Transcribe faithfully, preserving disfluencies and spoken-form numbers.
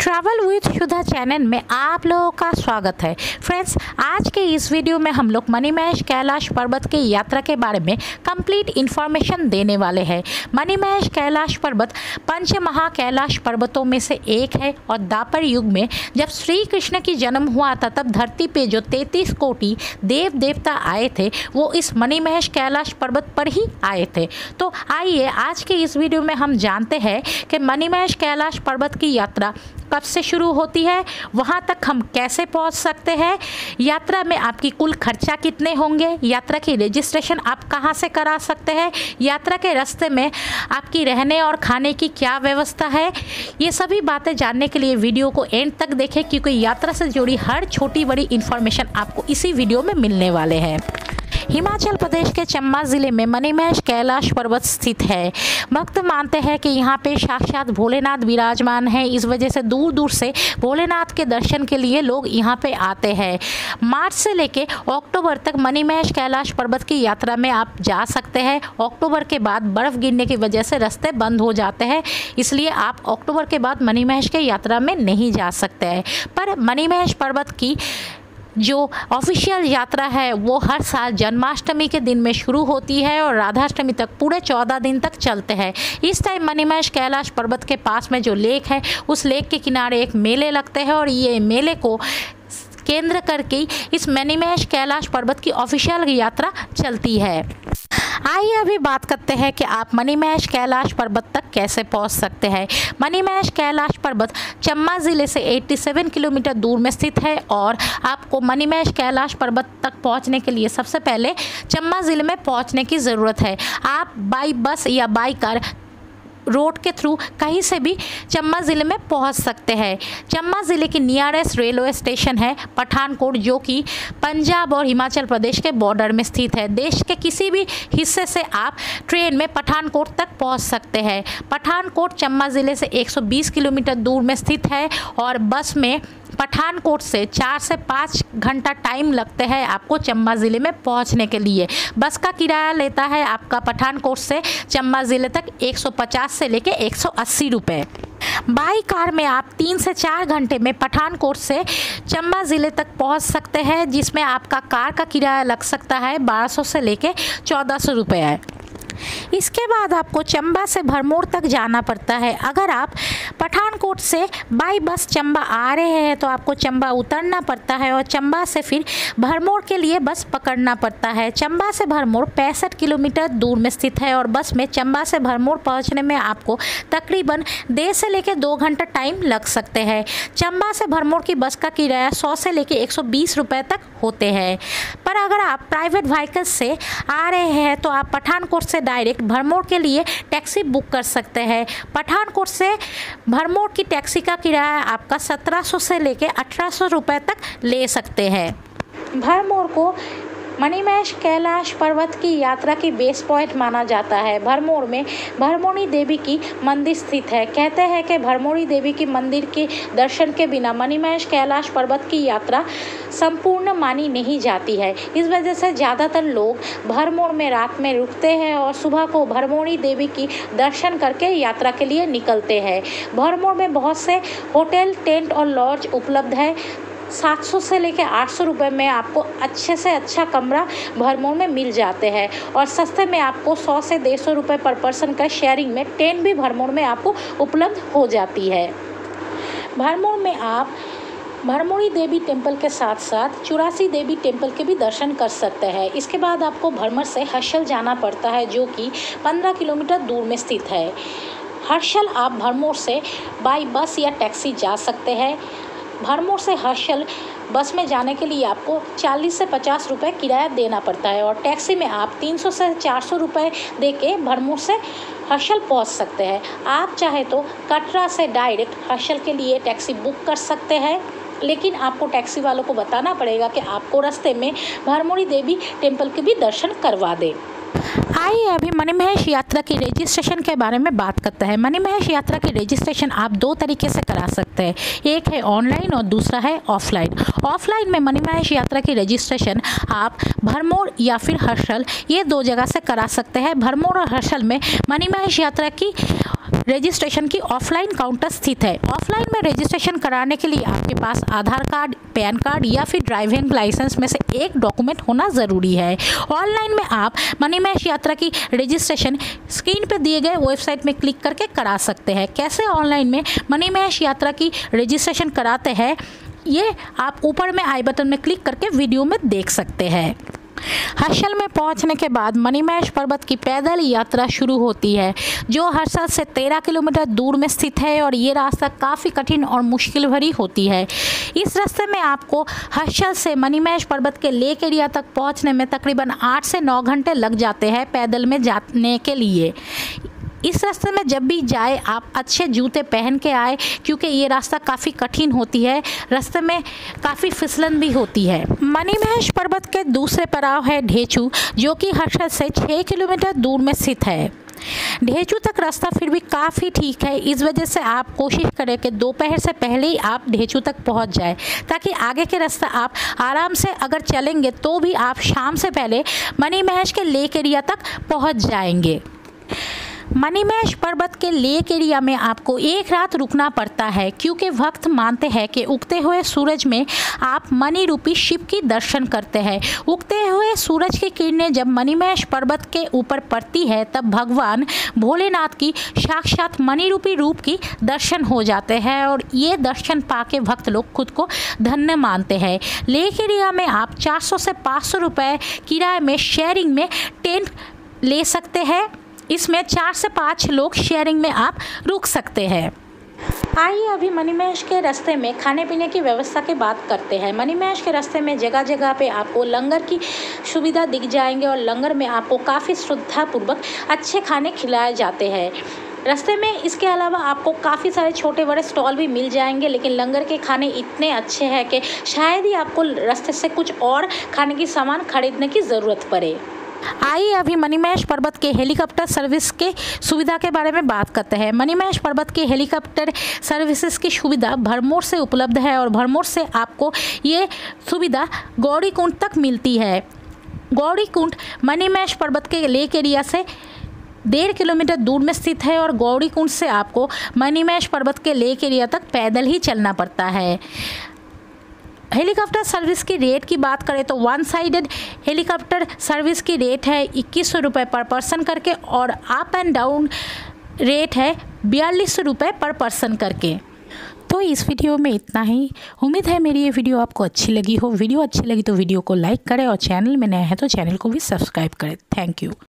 Travel with Sudha channel में आप लोगों का स्वागत है। फ्रेंड्स, आज के इस वीडियो में हम लोग मणिमहेश कैलाश पर्वत की यात्रा के बारे में कंप्लीट इन्फॉर्मेशन देने वाले हैं। मणिमहेश कैलाश पर्वत पंच महा कैलाश पर्वतों में से एक है और द्वापर युग में जब श्री कृष्ण की जन्म हुआ था तब धरती पे जो तैंतीस कोटि देव देवता आए थे वो इस मणिमहेश कैलाश पर्वत पर ही आए थे। तो आइए आज के इस वीडियो में हम जानते हैं कि मणिमहेश कैलाश पर्वत की यात्रा कब से शुरू होती है, वहां तक हम कैसे पहुंच सकते हैं, यात्रा में आपकी कुल खर्चा कितने होंगे, यात्रा की रजिस्ट्रेशन आप कहां से करा सकते हैं, यात्रा के रास्ते में आपकी रहने और खाने की क्या व्यवस्था है। ये सभी बातें जानने के लिए वीडियो को एंड तक देखें क्योंकि यात्रा से जुड़ी हर छोटी बड़ी इन्फॉर्मेशन आपको इसी वीडियो में मिलने वाले हैं। हिमाचल प्रदेश के चंबा ज़िले में मणिमहेश कैलाश पर्वत स्थित है। भक्त मानते हैं कि यहाँ पे साक्षात भोलेनाथ विराजमान है, इस वजह से दूर दूर से भोलेनाथ के दर्शन के लिए लोग यहाँ पे आते हैं। मार्च से लेके अक्टूबर तक मणिमहेश कैलाश पर्वत की यात्रा में आप जा सकते हैं। अक्टूबर के बाद बर्फ़ गिरने की वजह से रास्ते बंद हो जाते हैं, इसलिए आप अक्टूबर के बाद मणिमहेश की यात्रा में नहीं जा सकते हैं। पर मणिमहेश पर्वत की जो ऑफिशियल यात्रा है वो हर साल जन्माष्टमी के दिन में शुरू होती है और राधाष्टमी तक पूरे चौदह दिन तक चलते हैं। इस टाइम मणिमहेश कैलाश पर्वत के पास में जो लेक है उस लेक के किनारे एक मेले लगते हैं और ये मेले को केंद्र करके इस मणिमहेश कैलाश पर्वत की ऑफिशियल यात्रा चलती है। आइए अभी बात करते हैं कि आप मणिमहेश कैलाश पर्वत तक कैसे पहुंच सकते हैं। मणिमहेश कैलाश पर्वत चंबा ज़िले से सत्तासी किलोमीटर दूर में स्थित है और आपको मणिमहेश कैलाश पर्वत तक पहुंचने के लिए सबसे पहले चंबा ज़िले में पहुंचने की ज़रूरत है। आप बाई बस या बाई कार रोड के थ्रू कहीं से भी चंबा ज़िले में पहुंच सकते हैं। चंबा ज़िले की नियरेस्ट रेलवे स्टेशन है पठानकोट, जो कि पंजाब और हिमाचल प्रदेश के बॉर्डर में स्थित है। देश के किसी भी हिस्से से आप ट्रेन में पठानकोट तक पहुंच सकते हैं। पठानकोट चंबा ज़िले से एक सौ बीस किलोमीटर दूर में स्थित है और बस में पठानकोट से चार से पाँच घंटा टाइम लगते हैं आपको चंबा ज़िले में पहुंचने के लिए। बस का किराया लेता है आपका पठानकोट से चंबा ज़िले तक एक सौ पचास से लेके एक सौ अस्सी रुपये। बाई कार में आप तीन से चार घंटे में पठानकोट से चंबा ज़िले तक पहुंच सकते हैं, जिसमें आपका कार का किराया लग सकता है बारह सौ से लेके चौदह सौ रुपये है। इसके बाद आपको चंबा से भरमौर तक जाना पड़ता है। अगर आप पठानकोट से बाई बस चंबा आ रहे हैं तो आपको चंबा उतरना पड़ता है और चंबा से फिर भरमौर के लिए बस पकड़ना पड़ता है। चंबा से भरमौर पैंसठ किलोमीटर दूर में स्थित है और बस में चंबा से भरमौर पहुंचने में आपको तकरीबन डेढ़ से लेकर दो घंटा टाइम लग सकते हैं। चंबा से भरमौर की बस का किराया सौ से लेकर एक सौ बीस रुपये तक होते हैं। पर अगर आप प्राइवेट व्हीकल से आ रहे हैं तो आप पठानकोट से डायरेक्ट भरमौर के लिए टैक्सी बुक कर सकते हैं। पठानकोट से भरमौर की टैक्सी का किराया आपका सत्रह सौ से लेके अठारह सौ रुपये तक ले सकते हैं। भरमौर को मणिमहेश कैलाश पर्वत की यात्रा की बेस पॉइंट माना जाता है। भरमौर में भरमौरी देवी की मंदिर स्थित है। कहते हैं कि भरमौरी देवी की मंदिर के दर्शन के बिना मणिमहेश कैलाश पर्वत की यात्रा संपूर्ण मानी नहीं जाती है। इस वजह से ज़्यादातर लोग भरमौर में रात में रुकते हैं और सुबह को भरमौरी देवी की दर्शन करके यात्रा के लिए निकलते हैं। भरमौर में बहुत से होटल, टेंट और लॉज उपलब्ध है। सात सौ से लेकर आठ सौ रुपये में आपको अच्छे से अच्छा कमरा भरमौर में मिल जाते हैं और सस्ते में आपको सौ से डेढ़ सौ रुपये पर पर्सन का शेयरिंग में टेंट भी भरमौर में आपको उपलब्ध हो जाती है। भरमौर में आप भरमौरी देवी टेम्पल के साथ साथ चौरासी देवी टेम्पल के भी दर्शन कर सकते हैं। इसके बाद आपको भरमौर से हर्षल जाना पड़ता है, जो कि पंद्रह किलोमीटर दूर में स्थित है। हर्षल आप भरमौर से बाई बस या टैक्सी जा सकते हैं। भरमौर से हर्षल बस में जाने के लिए आपको चालीस से पचास रुपये किराया देना पड़ता है और टैक्सी में आप तीन सौ से चार सौ रुपये दे के भरमौर से हर्षल पहुंच सकते हैं। आप चाहे तो कटरा से डायरेक्ट हर्षल के लिए टैक्सी बुक कर सकते हैं, लेकिन आपको टैक्सी वालों को बताना पड़ेगा कि आपको रास्ते में भरमौरी देवी टेम्पल के भी दर्शन करवा दे। आइए अभी मणिमहेश यात्रा की रजिस्ट्रेशन के बारे में बात करते हैं। मणिमहेश यात्रा की रजिस्ट्रेशन आप दो तरीके से करा सकते हैं, एक है ऑनलाइन और दूसरा है ऑफलाइन। ऑफलाइन में मणिमहेश यात्रा की रजिस्ट्रेशन आप भरमौर या फिर हर्षल ये दो जगह से करा सकते हैं। भरमौर और हर्षल में मणिमहेश यात्रा की रजिस्ट्रेशन की ऑफलाइन काउंटर स्थित है। ऑफलाइन में रजिस्ट्रेशन कराने के लिए आपके पास आधार कार्ड, पैन कार्ड या फिर ड्राइविंग लाइसेंस में से एक डॉक्यूमेंट होना ज़रूरी है। ऑनलाइन में आप मनी मैश यात्रा की रजिस्ट्रेशन स्क्रीन पर दिए गए वेबसाइट में क्लिक करके करा सकते हैं। कैसे ऑनलाइन में मनी मैश यात्रा की रजिस्ट्रेशन कराते हैं, ये आप ऊपर में आई बटन में क्लिक करके वीडियो में देख सकते हैं। हर्षल में पहुंचने के बाद मनी मैश पर्वत की पैदल यात्रा शुरू होती है, जो हर्षल से तेरह किलोमीटर दूर में स्थित है और ये रास्ता काफ़ी कठिन और मुश्किल भरी होती है। इस रास्ते में आपको हर्षल से मनी मैश पर्वत के लेक एरिया तक पहुंचने में तकरीबन आठ से नौ घंटे लग जाते हैं पैदल में जाने के लिए। इस रास्ते में जब भी जाए आप अच्छे जूते पहन के आए, क्योंकि ये रास्ता काफ़ी कठिन होती है, रास्ते में काफ़ी फिसलन भी होती है। मनी मैश पर्वत के दूसरे पड़ाव है ढेचू, जो कि हर्षल से छः किलोमीटर दूर में स्थित है। ढेचू तक रास्ता फिर भी काफ़ी ठीक है, इस वजह से आप कोशिश करें कि दोपहर से पहले ही आप ढेचू तक पहुंच जाए, ताकि आगे के रास्ता आप आराम से अगर चलेंगे तो भी आप शाम से पहले मनी मैश के लेक एरिया तक पहुंच जाएंगे। मनी मैश पर्वत के लेक एरिया में आपको एक रात रुकना पड़ता है, क्योंकि भक्त मानते हैं कि उगते हुए सूरज में आप मनी रूपी शिव की दर्शन करते हैं। उगते हुए सूरज की किरणें जब मनी मैश पर्वत के ऊपर पड़ती है, तब भगवान भोलेनाथ की साक्षात मनी रूपी रूप की दर्शन हो जाते हैं और ये दर्शन पाके भक्त लोग खुद को धन्य मानते हैं। लेक एरिया में आप चार सौ से पाँच सौ रुपये किराए में शेयरिंग में टेंट ले सकते हैं। इसमें चार से पाँच लोग शेयरिंग में आप रुक सकते हैं। आइए अभी मनी मैश के रास्ते में खाने पीने की व्यवस्था की बात करते हैं। मनी मैश के रास्ते में जगह जगह पे आपको लंगर की सुविधा दिख जाएंगे और लंगर में आपको काफ़ी श्रद्धापूर्वक अच्छे खाने खिलाए जाते हैं। रास्ते में इसके अलावा आपको काफ़ी सारे छोटे बड़े स्टॉल भी मिल जाएंगे, लेकिन लंगर के खाने इतने अच्छे हैं कि शायद ही आपको रास्ते से कुछ और खाने की सामान खरीदने की ज़रूरत पड़े। आइए अभी मनी मैश पर्वत के हेलीकॉप्टर सर्विस के सुविधा के बारे में बात करते हैं। मनी मैश पर्वत के हेलीकॉप्टर सर्विसेज की सुविधा भरमौर से उपलब्ध है और भरमौर से आपको ये सुविधा गौरीकुंड तक मिलती है। गौरीकुंड मनी मैश पर्वत के लेक एरिया से डेढ़ किलोमीटर दूर में स्थित है और गौरीकुंड से आपको मनी मैश पर्वत के लेक एरिया तक पैदल ही चलना पड़ता है। हेलीकॉप्टर सर्विस की रेट की बात करें तो वन साइडेड हेलीकॉप्टर सर्विस की रेट है इक्कीस सौ रुपये पर पर्सन करके और अप एंड डाउन रेट है बयालीस सौ रुपये पर पर्सन करके। तो इस वीडियो में इतना ही। उम्मीद है मेरी ये वीडियो आपको अच्छी लगी हो। वीडियो अच्छी लगी तो वीडियो को लाइक करें और चैनल में नया है तो चैनल को भी सब्सक्राइब करें। Thank you.